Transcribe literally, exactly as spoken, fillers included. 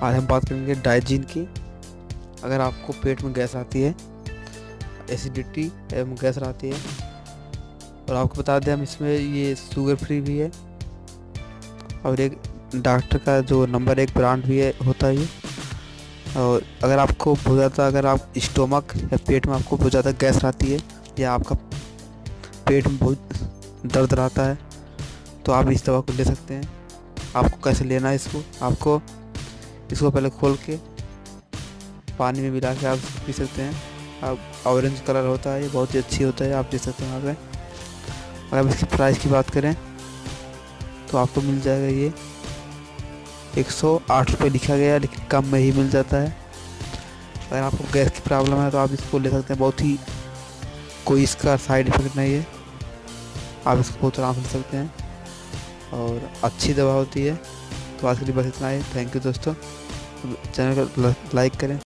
आज हम बात करेंगे डाइजीन की। अगर आपको पेट में गैस आती है, एसिडिटी एवं गैस आती है, और आपको बता दें हम इसमें ये शुगर फ्री भी है और एक डॉक्टर का जो नंबर एक ब्रांड भी है होता है ये। और अगर आपको बहुत ज़्यादा अगर आप स्टोमक या पेट में आपको बहुत ज़्यादा गैस आती है या आपका पेट में बहुत दर्द रहता है तो आप इस दवा को ले सकते हैं। आपको कैसे लेना है इसको, आपको इसको पहले खोल के पानी में मिला के आप पी सकते हैं। आप ऑरेंज कलर होता है, ये बहुत ही अच्छी होता है, आप ले सकते हैं वहाँ पे। अगर इसकी प्राइस की बात करें तो आपको मिल जाएगा ये एक सौ आठ रुपये लिखा गया है, लेकिन कम में ही मिल जाता है। अगर आपको गैस की प्रॉब्लम है तो आप इसको ले सकते हैं, बहुत ही कोई इसका साइड इफेक्ट नहीं है, आप इसको बहुत आराम से ले सकते हैं और अच्छी दवा होती है। तो आज के लिए बस इतना ही। थैंक यू दोस्तों, चैनल को लाइक करें।